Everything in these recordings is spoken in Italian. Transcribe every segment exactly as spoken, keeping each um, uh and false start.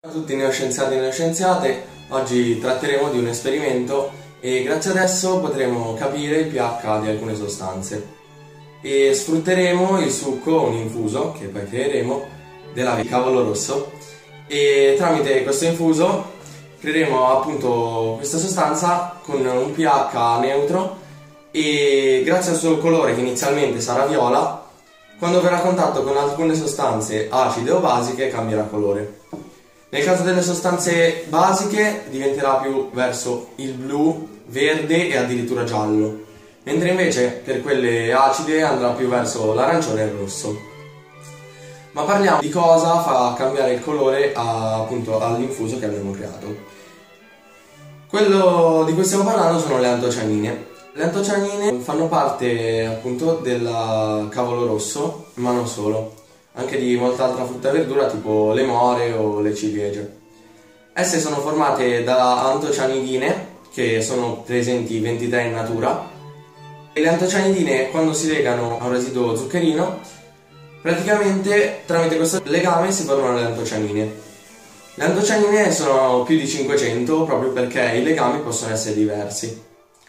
Ciao a tutti neoscienziati e neoscienziate, oggi tratteremo di un esperimento e grazie ad esso potremo capire il pH di alcune sostanze e sfrutteremo il succo, un infuso che poi creeremo, della cavolo rosso, e tramite questo infuso creeremo appunto questa sostanza con un pH neutro e grazie al suo colore, che inizialmente sarà viola, quando verrà a contatto con alcune sostanze acide o basiche cambierà colore. Nel caso delle sostanze basiche diventerà più verso il blu, verde e addirittura giallo, mentre invece per quelle acide andrà più verso l'arancione e il rosso. Ma parliamo di cosa fa cambiare il colore a, appunto all'infuso che abbiamo creato. Quello di cui stiamo parlando sono le antocianine. Le antocianine fanno parte appunto del cavolo rosso, ma non solo, anche di molta altra frutta e verdura tipo le more o le ciliegie. Esse sono formate da antocianidine, che sono presenti ventitré in natura, e le antocianidine, quando si legano a un residuo zuccherino, praticamente tramite questo legame si formano le antocianine. Le antocianine sono più di cinquecento proprio perché i legami possono essere diversi.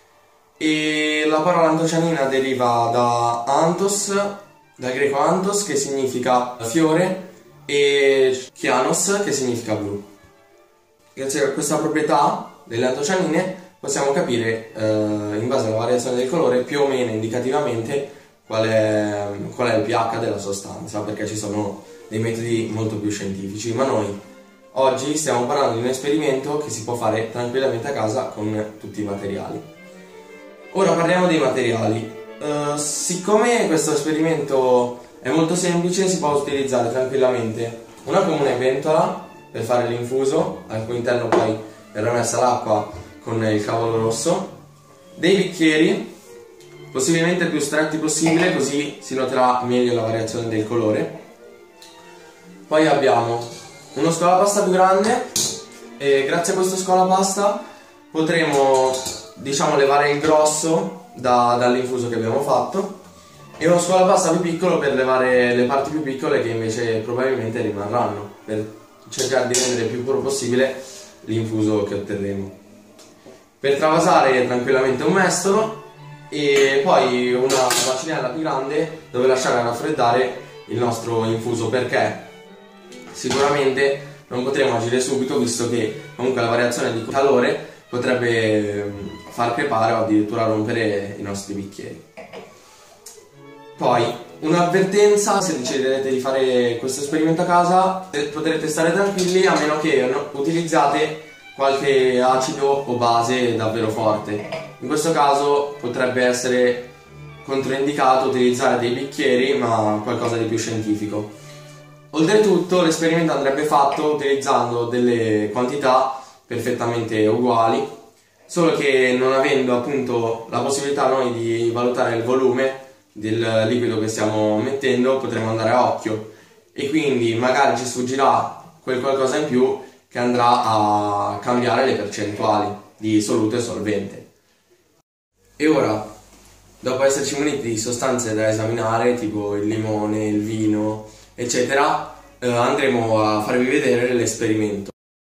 E la parola antocianina deriva da anthos, dal greco anthos, che significa fiore, e kyanos, che significa blu. Grazie a questa proprietà delle antocianine possiamo capire, eh, in base alla variazione del colore, più o meno indicativamente qual è, qual è il pH della sostanza, perché ci sono dei metodi molto più scientifici, ma noi oggi stiamo parlando di un esperimento che si può fare tranquillamente a casa con tutti i materiali. Ora parliamo dei materiali. Uh, siccome questo esperimento è molto semplice, si può utilizzare tranquillamente una comune pentola per fare l'infuso, al cui interno poi verrà messa l'acqua con il cavolo rosso, dei bicchieri, possibilmente il più stretti possibile, così si noterà meglio la variazione del colore. Poi abbiamo uno scolapasta più grande e grazie a questo scolapasta potremo, diciamo, levare il grosso da, dall'infuso che abbiamo fatto, e uno scolapasta più piccolo per levare le parti più piccole che invece probabilmente rimarranno, per cercare di rendere il più puro possibile l'infuso che otterremo. Per travasare tranquillamente un mestolo e poi una bacinella più grande dove lasciare raffreddare il nostro infuso, perché sicuramente non potremo agire subito, visto che comunque la variazione di calore potrebbe far crepare o addirittura rompere i nostri bicchieri. Poi un'avvertenza: se deciderete di fare questo esperimento a casa potrete stare tranquilli, a meno che utilizzate qualche acido o base davvero forte. In questo caso potrebbe essere controindicato utilizzare dei bicchieri, ma qualcosa di più scientifico. Oltretutto l'esperimento andrebbe fatto utilizzando delle quantità perfettamente uguali, solo che non avendo appunto la possibilità noi di valutare il volume del liquido che stiamo mettendo, potremo andare a occhio e quindi magari ci sfuggirà quel qualcosa in più che andrà a cambiare le percentuali di solute e solvente. E ora, dopo esserci muniti di sostanze da esaminare tipo il limone, il vino, eccetera, eh, andremo a farvi vedere l'esperimento.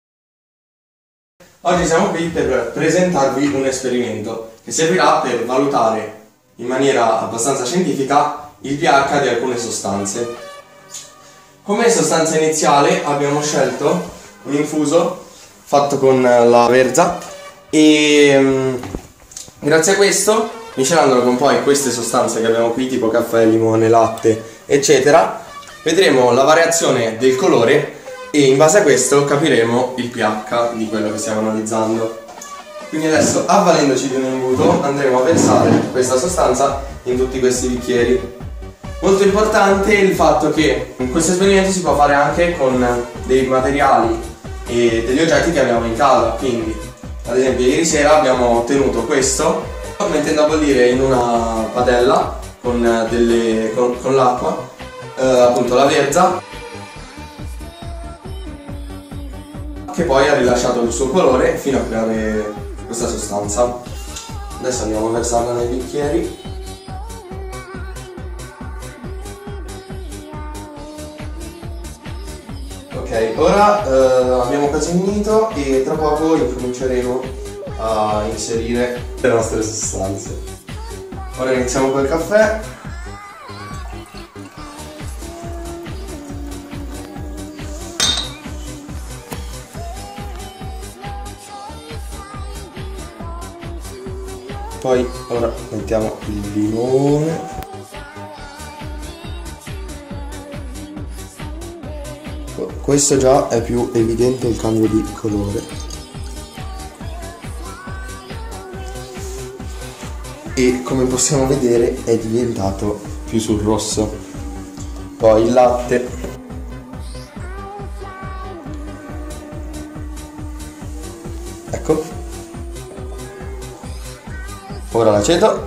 Oggi siamo qui per presentarvi un esperimento che servirà per valutare in maniera abbastanza scientifica il pH di alcune sostanze. Come sostanza iniziale abbiamo scelto un infuso fatto con la verza e um, grazie a questo, miscelandolo con poi queste sostanze che abbiamo qui, tipo caffè, limone, latte, eccetera, vedremo la variazione del colore e in base a questo capiremo il pH di quello che stiamo analizzando. Quindi adesso, avvalendoci di un imbuto, andremo a versare questa sostanza in tutti questi bicchieri. Molto importante il fatto che questo esperimento si può fare anche con dei materiali e degli oggetti che abbiamo in casa. Quindi, ad esempio, ieri sera abbiamo ottenuto questo, mettendo a bollire in una padella con, delle, con, con l'acqua, eh, appunto la verza, che poi ha rilasciato il suo colore fino a creare questa sostanza. Adesso andiamo a versarla nei bicchieri. Ok, ora eh, abbiamo quasi finito e tra poco incominceremo a inserire le nostre sostanze. Ora iniziamo col caffè. Poi ora mettiamo il limone. Questo già è più evidente il cambio di colore. E come possiamo vedere è diventato più sul rosso. Poi il latte. Ecco. Ora l'aceto.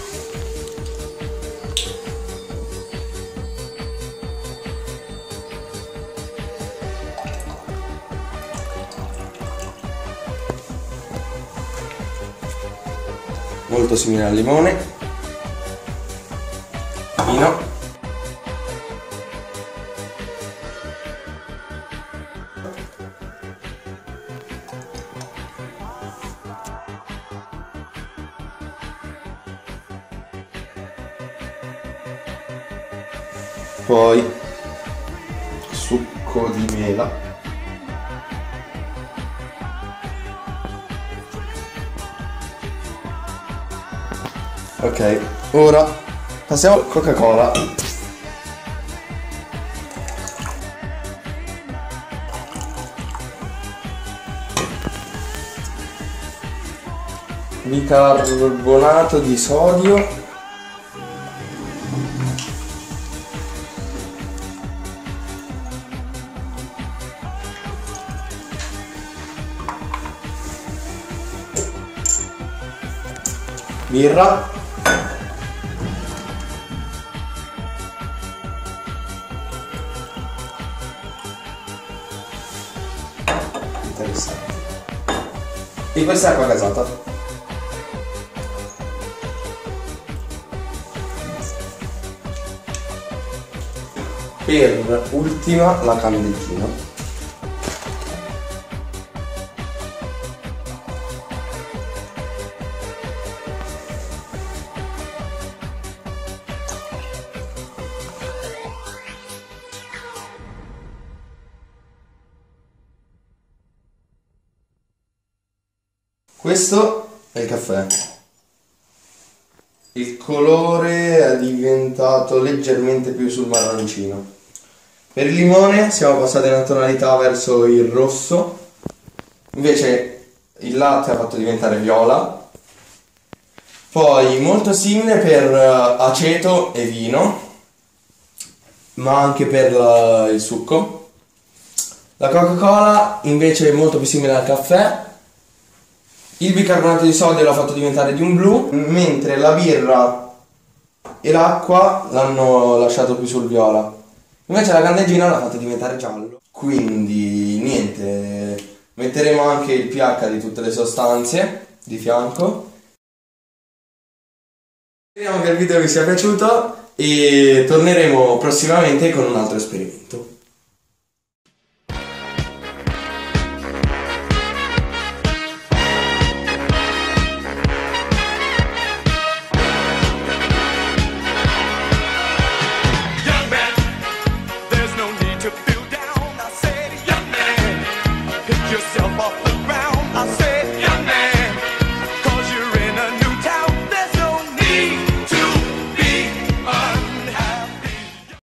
Molto simile al limone. Vino. Poi succo di mela. Ok, ora passiamo a Coca-Cola. Bicarbonato di sodio. Birra. Interessante. E questa è acqua gasata. Per ultima la candeggina. Questo è il caffè. Il colore è diventato leggermente più sul marroncino. Per il limone siamo passati in una tonalità verso il rosso. Invece il latte ha fatto diventare viola. Poi molto simile per aceto e vino, ma anche per il succo. La Coca-Cola invece è molto più simile al caffè. Il bicarbonato di sodio l'ha fatto diventare di un blu, mentre la birra e l'acqua l'hanno lasciato più sul viola. Invece la candeggina l'ha fatto diventare giallo. Quindi niente, metteremo anche il pH di tutte le sostanze di fianco. Speriamo che il video vi sia piaciuto e torneremo prossimamente con un altro esperimento.